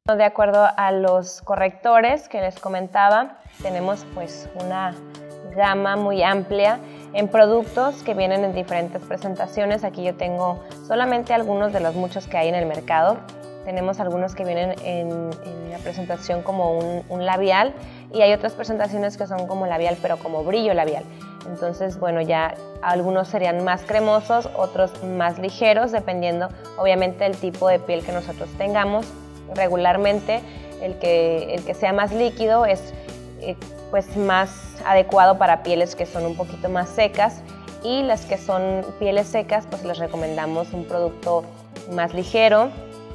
De acuerdo a los correctores que les comentaba, tenemos pues una gama muy amplia en productos que vienen en diferentes presentaciones. Aquí yo tengo solamente algunos de los muchos que hay en el mercado. Tenemos algunos que vienen en la presentación como un labial, y hay otras presentaciones que son como labial, pero como brillo labial. Entonces, bueno, ya algunos serían más cremosos, otros más ligeros, dependiendo obviamente del tipo de piel que nosotros tengamos. Regularmente el que sea más líquido es pues más adecuado para pieles que son un poquito más secas, y las que son pieles secas pues les recomendamos un producto más ligero,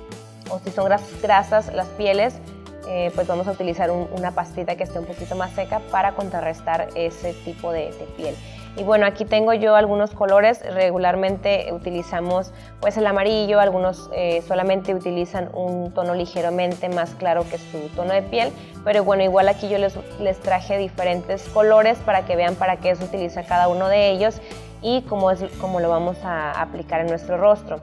o si son grasas las pieles pues vamos a utilizar una pastita que esté un poquito más seca para contrarrestar ese tipo de piel. Y bueno, aquí tengo yo algunos colores. Regularmente utilizamos pues el amarillo, algunos solamente utilizan un tono ligeramente más claro que su tono de piel, pero bueno, igual aquí yo les traje diferentes colores para que vean para qué se utiliza cada uno de ellos y cómo lo vamos a aplicar en nuestro rostro.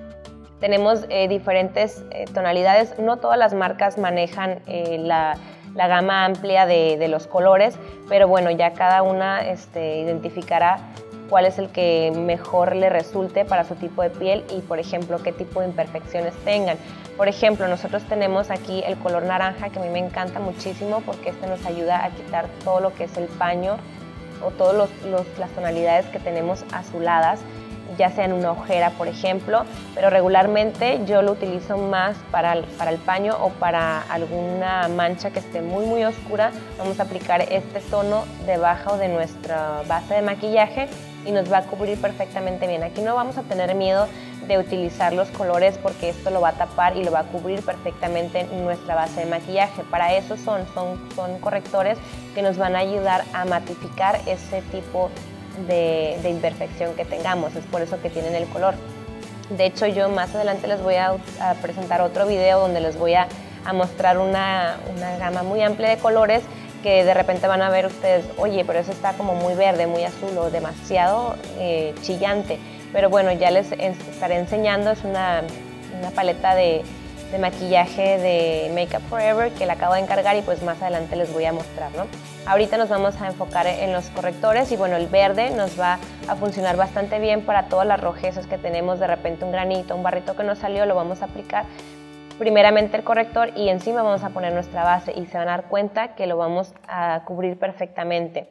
Tenemos diferentes tonalidades. No todas las marcas manejan la gama amplia de los colores, pero bueno, ya cada una identificará cuál es el que mejor le resulte para su tipo de piel y, por ejemplo, qué tipo de imperfecciones tengan. Por ejemplo, nosotros tenemos aquí el color naranja, que a mí me encanta muchísimo porque nos ayuda a quitar todo lo que es el paño o todas las tonalidades que tenemos azuladas, ya sea en una ojera, por ejemplo, pero regularmente yo lo utilizo más para el paño o para alguna mancha que esté muy muy oscura. Vamos a aplicar este tono debajo de nuestra base de maquillaje y nos va a cubrir perfectamente bien. Aquí no vamos a tener miedo de utilizar los colores porque esto lo va a tapar y lo va a cubrir perfectamente nuestra base de maquillaje. Para eso son correctores que nos van a ayudar a matificar ese tipo de imperfección que tengamos. Es por eso que tienen el color. De hecho, yo más adelante les voy a presentar otro video donde les voy a mostrar una gama muy amplia de colores que de repente van a ver ustedes, oye, pero eso está como muy verde, muy azul o demasiado chillante. Pero bueno, ya les estaré enseñando. Es una paleta de maquillaje de Makeup Forever que la acabo de encargar y pues más adelante les voy a mostrar, ¿no? Ahorita nos vamos a enfocar en los correctores y bueno, el verde nos va a funcionar bastante bien para todas las rojezas que tenemos, de repente un granito, un barrito que nos salió, lo vamos a aplicar primeramente el corrector y encima vamos a poner nuestra base y se van a dar cuenta que lo vamos a cubrir perfectamente.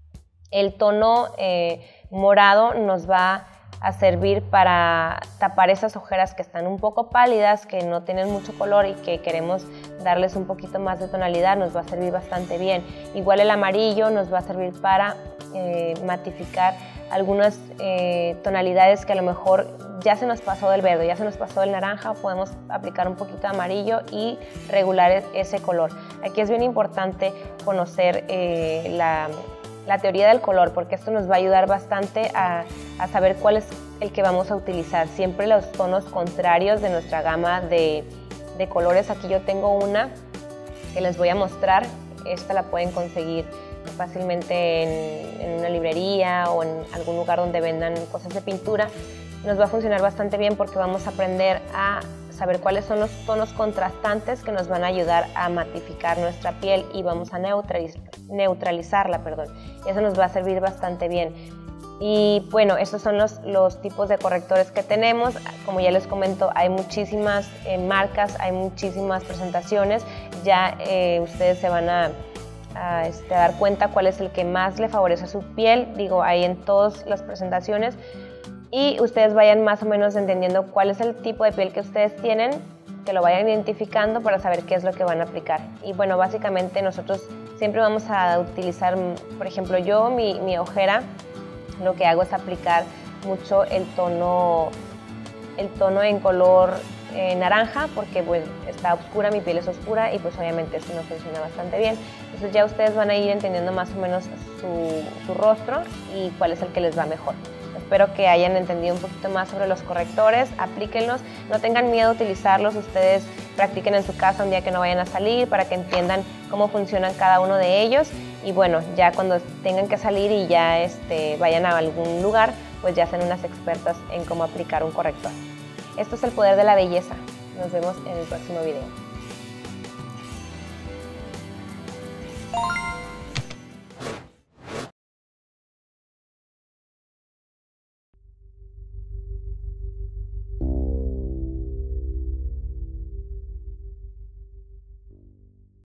El tono morado nos va a servir para tapar esas ojeras que están un poco pálidas, que no tienen mucho color y que queremos darles un poquito más de tonalidad. Nos va a servir bastante bien. Igual el amarillo nos va a servir para matificar algunas tonalidades que a lo mejor ya se nos pasó del verde, ya se nos pasó del naranja. Podemos aplicar un poquito de amarillo y regular ese color. Aquí es bien importante conocer la teoría del color, porque esto nos va a ayudar bastante a saber cuál es el que vamos a utilizar. Siempre los tonos contrarios de nuestra gama de colores. Aquí yo tengo una que les voy a mostrar. Esta la pueden conseguir fácilmente en una librería o en algún lugar donde vendan cosas de pintura. Nos va a funcionar bastante bien porque vamos a aprender a saber cuáles son los tonos contrastantes que nos van a ayudar a matificar nuestra piel y vamos a neutralizarla, perdón. Eso nos va a servir bastante bien. Y bueno, estos son los tipos de correctores que tenemos. Como ya les comento, hay muchísimas marcas, hay muchísimas presentaciones. Ya ustedes se van a dar cuenta cuál es el que más le favorece a su piel. Digo, hay en todas las presentaciones. Y ustedes vayan más o menos entendiendo cuál es el tipo de piel que ustedes tienen, que lo vayan identificando para saber qué es lo que van a aplicar. Y bueno, básicamente nosotros siempre vamos a utilizar, por ejemplo, yo, mi ojera, lo que hago es aplicar mucho el tono en color naranja, porque pues está oscura, mi piel es oscura y pues obviamente eso no funciona bastante bien. Entonces ya ustedes van a ir entendiendo más o menos su rostro y cuál es el que les va mejor. Espero que hayan entendido un poquito más sobre los correctores, aplíquenlos, no tengan miedo a utilizarlos, ustedes practiquen en su casa un día que no vayan a salir para que entiendan cómo funcionan cada uno de ellos y bueno, ya cuando tengan que salir y ya vayan a algún lugar, pues ya sean unas expertas en cómo aplicar un corrector. Esto es el poder de la belleza, nos vemos en el próximo video.